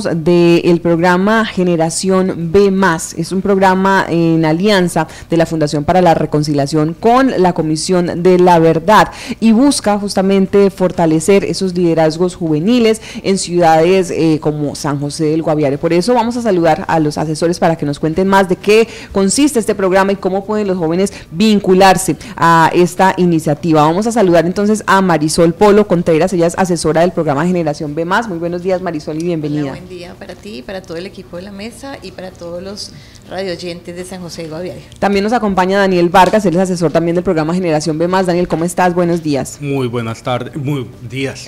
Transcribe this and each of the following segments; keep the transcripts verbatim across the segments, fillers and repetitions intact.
hablarnos del programa Generación B más. Es un programa en alianza de la Fundación para la Reconciliación con la Comisión de la Verdad y busca justamente fortalecer esos liderazgos juveniles en ciudades eh, como San José del Guaviare. Por eso vamos a saludar a los asesores para que nos cuenten más de qué consiste este programa y cómo pueden los jóvenes vincularse a esta iniciativa. Vamos a saludar entonces a Marisol Polo Contreras, ella es asesora del programa Generación B más. Muy buenos días, Marisol, y bienvenida. Hola, buen día para ti, para todo el equipo de la mesa y para todos los radioyentes de San José del Guaviare. También nos acompaña Daniel Vargas, él es asesor también del programa Generación B más. Daniel, ¿cómo estás? Buenos días. Muy buenas tardes, muy días.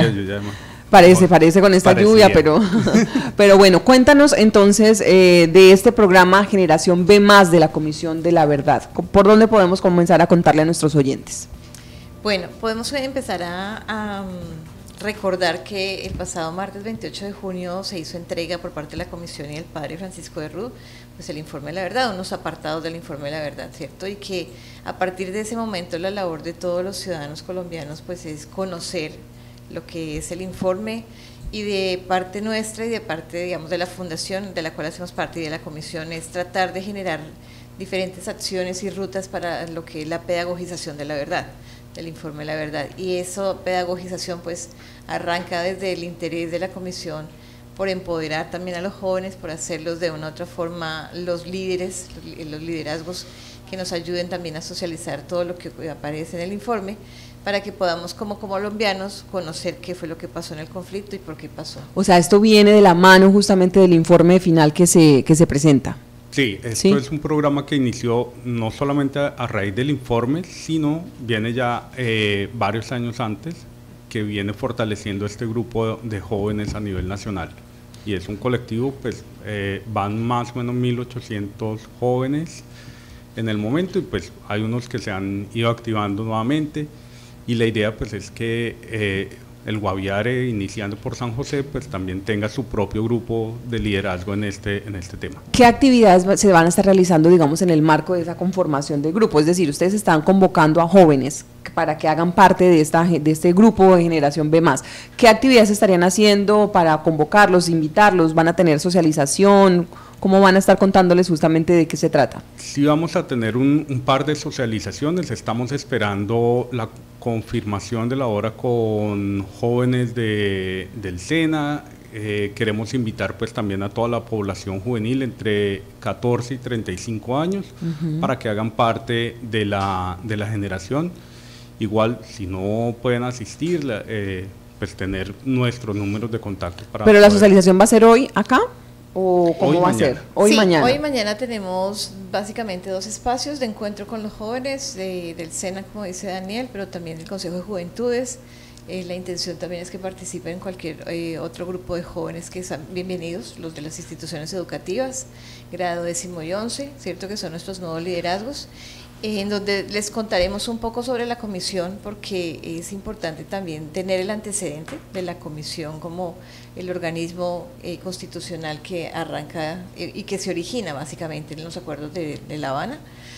Parece, parece con esta Parecía. lluvia, pero, pero bueno, cuéntanos entonces eh, de este programa Generación B más de la Comisión de la Verdad. ¿Por dónde podemos comenzar a contarle a nuestros oyentes? Bueno, podemos empezar a, a recordar que el pasado martes veintiocho de junio se hizo entrega por parte de la Comisión y el padre Francisco de Rud, pues el informe de la verdad, unos apartados del informe de la verdad, ¿cierto? Y que a partir de ese momento la labor de todos los ciudadanos colombianos pues es conocer lo que es el informe, y de parte nuestra y de parte, digamos, de la fundación de la cual hacemos parte y de la comisión es tratar de generar diferentes acciones y rutas para lo que es la pedagogización de la verdad, del informe de la verdad. Y esa pedagogización pues arranca desde el interés de la comisión por empoderar también a los jóvenes, por hacerlos de una u otra forma los líderes, los liderazgos que nos ayuden también a socializar todo lo que aparece en el informe, para que podamos como colombianos conocer qué fue lo que pasó en el conflicto y por qué pasó. O sea, esto viene de la mano justamente del informe final que se, que se presenta. Sí, esto ¿Sí? es un programa que inició no solamente a, a raíz del informe, sino viene ya eh, varios años antes, que viene fortaleciendo este grupo de, de jóvenes a nivel nacional. Y es un colectivo, pues eh, van más o menos mil ochocientos jóvenes en el momento, y pues hay unos que se han ido activando nuevamente. Y la idea pues es que eh, el Guaviare, iniciando por San José, pues también tenga su propio grupo de liderazgo en este, en este tema. ¿Qué actividades se van a estar realizando, digamos, en el marco de esa conformación de grupo? Es decir, ustedes están convocando a jóvenes para que hagan parte de, esta, de este grupo de Generación B más. ¿Qué actividades estarían haciendo para convocarlos, invitarlos? ¿Van a tener socialización? ¿Cómo van a estar contándoles justamente de qué se trata? Sí, vamos a tener un, un par de socializaciones. Estamos esperando la confirmación de la hora con jóvenes de, del SENA. Eh, queremos invitar pues también a toda la población juvenil entre catorce y treinta y cinco años, uh-huh, para que hagan parte de la, de la generación. Igual, si no pueden asistir, eh, pues tener nuestros números de contacto. Para ¿Pero la poder... socialización va a ser hoy acá? ¿O cómo hoy va mañana. a ser? Hoy sí, mañana. Hoy y mañana tenemos básicamente dos espacios de encuentro con los jóvenes de, del SENA, como dice Daniel, pero también del Consejo de Juventudes. Eh, la intención también es que participen cualquier eh, otro grupo de jóvenes que sean bienvenidos, los de las instituciones educativas, grado décimo y once, ¿cierto? Que son nuestros nuevos liderazgos, eh, en donde les contaremos un poco sobre la comisión, porque es importante también tener el antecedente de la comisión como el organismo eh, constitucional que arranca eh, y que se origina básicamente en los acuerdos de, de La Habana.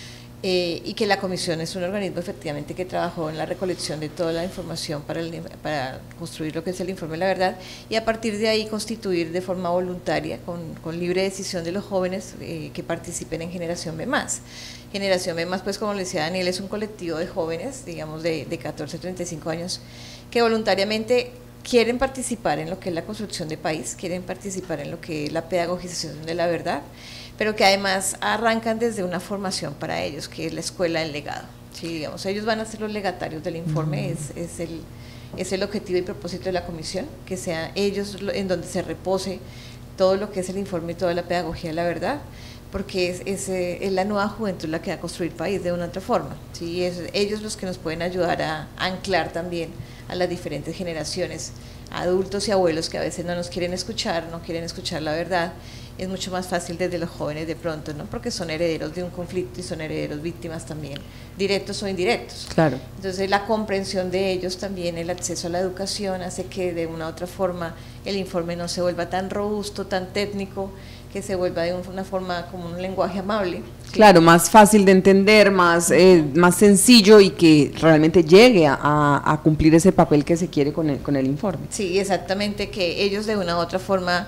Eh, y que la comisión es un organismo efectivamente que trabajó en la recolección de toda la información para, el, para construir lo que es el informe de la verdad, y a partir de ahí constituir de forma voluntaria, con, con libre decisión de los jóvenes eh, que participen en Generación B más. Generación B más, pues como le decía Daniel, es un colectivo de jóvenes, digamos de, de catorce a treinta y cinco años, que voluntariamente quieren participar en lo que es la construcción de país, quieren participar en lo que es la pedagogización de la verdad, pero que además arrancan desde una formación para ellos, que es la escuela del legado. Sí, digamos, ellos van a ser los legatarios del informe, mm. es, es, el, es el objetivo y propósito de la comisión, que sean ellos en donde se repose todo lo que es el informe y toda la pedagogía de la verdad, porque es, es, es la nueva juventud la que va a construir país de una u otra forma. ¿Sí? Es ellos los que nos pueden ayudar a anclar también a las diferentes generaciones, adultos y abuelos que a veces no nos quieren escuchar, no quieren escuchar la verdad. Es mucho más fácil desde los jóvenes de pronto, ¿no? Porque son herederos de un conflicto y son herederos víctimas también, directos o indirectos. Claro. Entonces la comprensión de ellos también, el acceso a la educación hace que de una u otra forma el informe no se vuelva tan robusto, tan técnico, que se vuelva de una forma como un lenguaje amable. ¿Sí? Claro, más fácil de entender, más, eh, más sencillo y que realmente llegue a, a cumplir ese papel que se quiere con el, con el informe. Sí, exactamente, que ellos de una u otra forma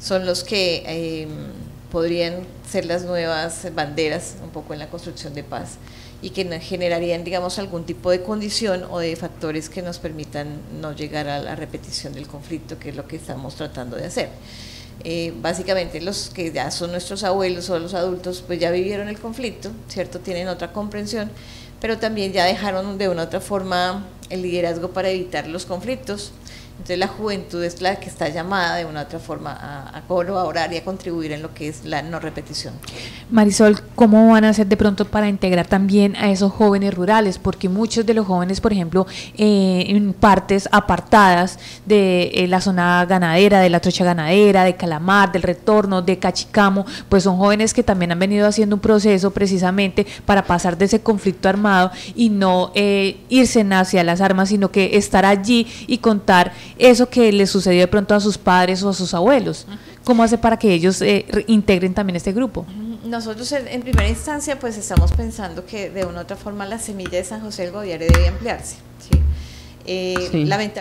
son los que eh, podrían ser las nuevas banderas un poco en la construcción de paz y que generarían, digamos, algún tipo de condición o de factores que nos permitan no llegar a la repetición del conflicto, que es lo que estamos tratando de hacer. Eh, básicamente los que ya son nuestros abuelos o los adultos, pues ya vivieron el conflicto, ¿cierto? Tienen otra comprensión, pero también ya dejaron de una u otra forma el liderazgo para evitar los conflictos. Entonces la juventud es la que está llamada de una u otra forma a, a colaborar y a contribuir en lo que es la no repetición. Marisol, ¿cómo van a hacer de pronto para integrar también a esos jóvenes rurales? Porque muchos de los jóvenes, por ejemplo, eh, en partes apartadas de eh, la zona ganadera, de la trocha ganadera, de Calamar, del Retorno, de Cachicamo, pues son jóvenes que también han venido haciendo un proceso precisamente para pasar de ese conflicto armado y no eh, irse hacia las armas, sino que estar allí y contar eso que les sucedió de pronto a sus padres o a sus abuelos. ¿Cómo hace para que ellos eh, integren también este grupo? Nosotros en, en primera instancia pues estamos pensando que de una u otra forma la semilla de San José del Guaviare debe ampliarse, ¿sí? Eh, sí. Lamentablemente,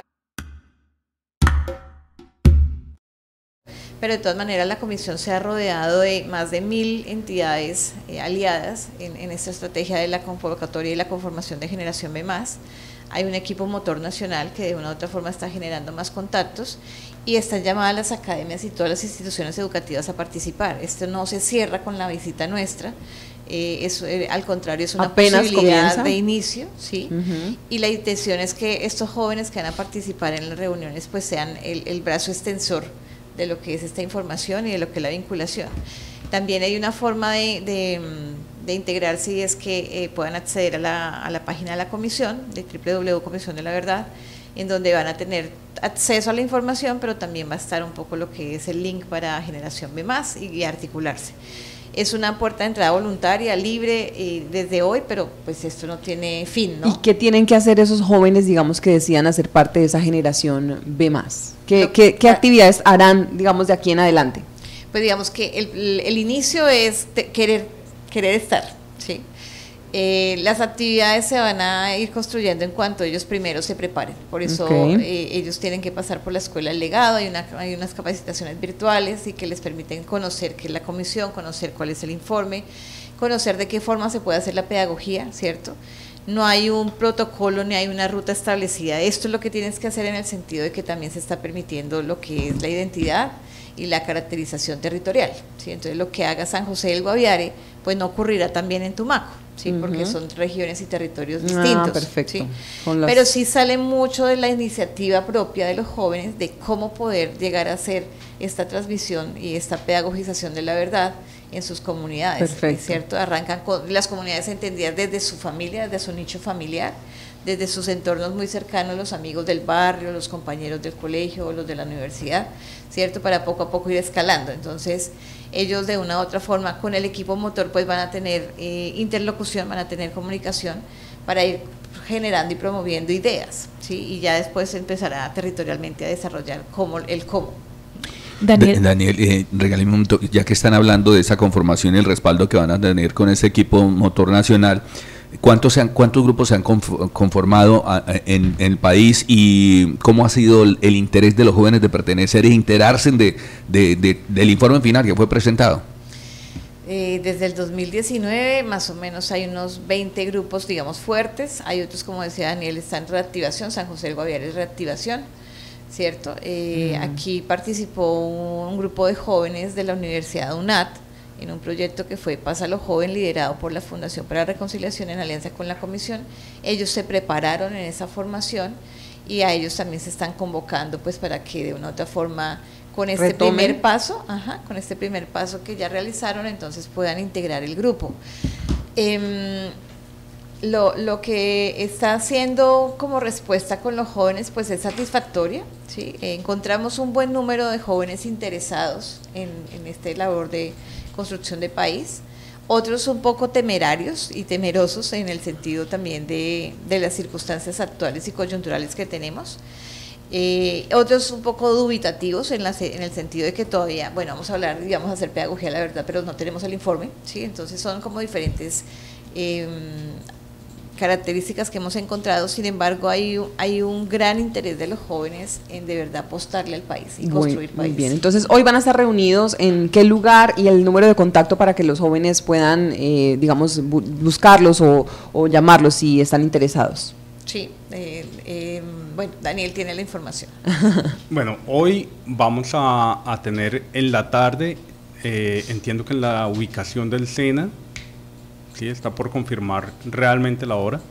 pero de todas maneras la comisión se ha rodeado de más de mil entidades eh, aliadas en, en esta estrategia de la convocatoria y la conformación de Generación B más. Hay un equipo motor nacional que de una u otra forma está generando más contactos y están llamadas las academias y todas las instituciones educativas a participar. Esto no se cierra con la visita nuestra, eh, es, eh, al contrario es una Apenas posibilidad comienza. de inicio, ¿sí? Uh-huh. Y la intención es que estos jóvenes que van a participar en las reuniones pues sean el, el brazo extensor de lo que es esta información y de lo que es la vinculación. También hay una forma de, de, de integrarse y es que eh, puedan acceder a la, a la página de la comisión, de doble u doble u doble u punto comisión de la verdad, en donde van a tener acceso a la información, pero también va a estar un poco lo que es el link para Generación B más y, y articularse. Es una puerta de entrada voluntaria, libre, eh, desde hoy, pero pues esto no tiene fin, ¿no? ¿Y qué tienen que hacer esos jóvenes, digamos, que decidan hacer parte de esa Generación B más? ¿Qué, Lo, qué, qué actividades harán, digamos, de aquí en adelante? Pues digamos que el, el inicio es querer, querer estar, ¿sí? Eh, las actividades se van a ir construyendo en cuanto ellos primero se preparen, por eso okay. eh, ellos tienen que pasar por la escuela del legado, hay, una, hay unas capacitaciones virtuales y que les permiten conocer qué es la comisión, conocer cuál es el informe, conocer de qué forma se puede hacer la pedagogía, ¿cierto? No hay un protocolo ni hay una ruta establecida, esto es lo que tienes que hacer en el sentido de que también se está permitiendo lo que es la identidad y la caracterización territorial, ¿sí? Entonces lo que haga San José del Guaviare pues no ocurrirá también en Tumaco, ¿sí? Uh-huh. Porque son regiones y territorios distintos, ah, perfecto. ¿sí? Las... Pero sí sale mucho de la iniciativa propia de los jóvenes de cómo poder llegar a hacer esta transmisión y esta pedagogización de la verdad en sus comunidades, perfecto. ¿cierto? Arrancan con las comunidades entendidas desde su familia, desde su nicho familiar, desde sus entornos muy cercanos, los amigos del barrio, los compañeros del colegio, los de la universidad, ¿cierto? Para poco a poco ir escalando. Entonces, ellos de una u otra forma con el equipo motor pues van a tener eh, interlocución, van a tener comunicación para ir generando y promoviendo ideas, ¿sí? Y ya después empezará territorialmente a desarrollar cómo, el cómo. Daniel, Daniel eh, regáleme un toque, ya que están hablando de esa conformación y el respaldo que van a tener con ese equipo motor nacional, ¿Cuántos, se han, ¿Cuántos grupos se han conformado a, a, en, en el país y cómo ha sido el, el interés de los jóvenes de pertenecer e enterarse de, de, de, del informe final que fue presentado? Eh, desde el dos mil diecinueve más o menos hay unos veinte grupos, digamos, fuertes. Hay otros, como decía Daniel, están en reactivación, San José del Guaviare es reactivación, ¿cierto? Eh, mm. Aquí participó un, un grupo de jóvenes de la Universidad U N A T en un proyecto que fue Pásalo Joven, liderado por la Fundación para la Reconciliación en alianza con la Comisión. Ellos se prepararon en esa formación y a ellos también se están convocando pues para que de una u otra forma con este Retomen. primer paso, ajá, con este primer paso que ya realizaron, entonces puedan integrar el grupo. Eh, lo, lo que está haciendo como respuesta con los jóvenes pues es satisfactoria, ¿sí? Eh, encontramos un buen número de jóvenes interesados en, en este labor de construcción de país, otros un poco temerarios y temerosos en el sentido también de, de las circunstancias actuales y coyunturales que tenemos, eh, otros un poco dubitativos en, la, en el sentido de que todavía, bueno, vamos a hablar y vamos a hacer pedagogía, la verdad, pero no tenemos el informe, ¿sí? Entonces son como diferentes eh, características que hemos encontrado. Sin embargo, hay, hay un gran interés de los jóvenes en de verdad apostarle al país y Muy, construir muy país. bien, entonces hoy van a estar reunidos en qué lugar y el número de contacto para que los jóvenes puedan, eh, digamos, bu buscarlos o, o llamarlos si están interesados. Sí, eh, eh, bueno, Daniel tiene la información. Bueno, hoy vamos a, a tener en la tarde, eh, entiendo que en la ubicación del SENA, sí, está por confirmar realmente la hora,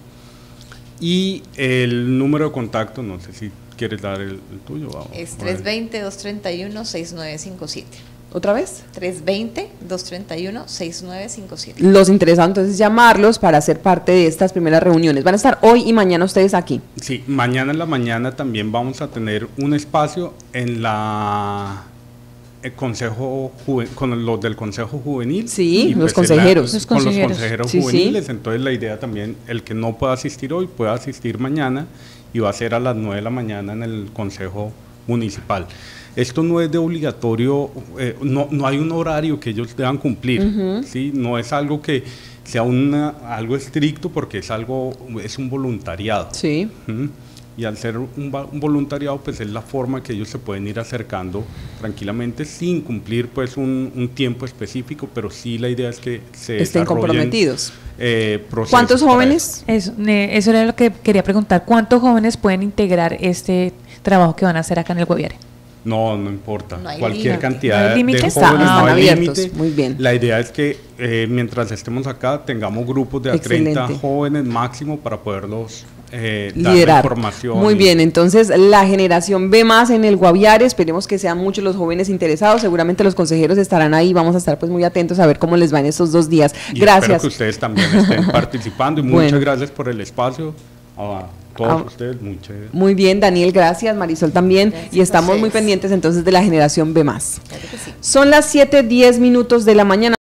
y el número de contacto, no sé si quieres dar el, el tuyo. Vamos, es tres dos cero, dos tres uno, seis nueve cinco siete. ¿Otra vez? tres dos cero, dos tres uno, seis nueve cinco siete. Los interesados entonces llamarlos para ser parte de estas primeras reuniones. Van a estar hoy y mañana ustedes aquí. Sí, mañana en la mañana también vamos a tener un espacio en la el consejo Juve- con los del Consejo Juvenil. Sí, y los pues en la- consejeros. Los con consejeros. los consejeros Sí, sí. juveniles. Entonces la idea también, el que no pueda asistir hoy, pueda asistir mañana, y va a ser a las nueve de la mañana en el Consejo Municipal. Esto no es de obligatorio, eh, no, no hay un horario que ellos deban cumplir, Ujú. ¿sí? No es algo que sea una, algo estricto, porque es algo, es un voluntariado. Sí. Ujú. Y al ser un, va- un voluntariado, pues es la forma que ellos se pueden ir acercando tranquilamente sin cumplir pues un, un tiempo específico, pero sí la idea es que se Estén desarrollen, comprometidos. eh, procesos ¿Cuántos para jóvenes? Eso, eh, eso era lo que quería preguntar. ¿Cuántos jóvenes pueden integrar este trabajo que van a hacer acá en el Guaviare? No, no importa. No hay Cualquier límite. cantidad ¿No hay de límite? jóvenes, Está- no están hay abiertos, límite. muy bien. La idea es que eh, mientras estemos acá tengamos grupos de a treinta Excelente. jóvenes máximo para poderlos eh, dar la Liderar. información. Muy y- bien, entonces la generación B más en el Guaviare, esperemos que sean muchos los jóvenes interesados, seguramente los consejeros estarán ahí, vamos a estar pues muy atentos a ver cómo les va en estos dos días. Y espero Gracias. que ustedes también estén participando y Bueno. muchas gracias por el espacio a todos Ah. ustedes. Muchas Muy bien, Daniel, gracias, Marisol también, Gracias y a estamos muy ustedes. pendientes entonces de la generación B más. Claro que sí. Son las siete diez minutos de la mañana.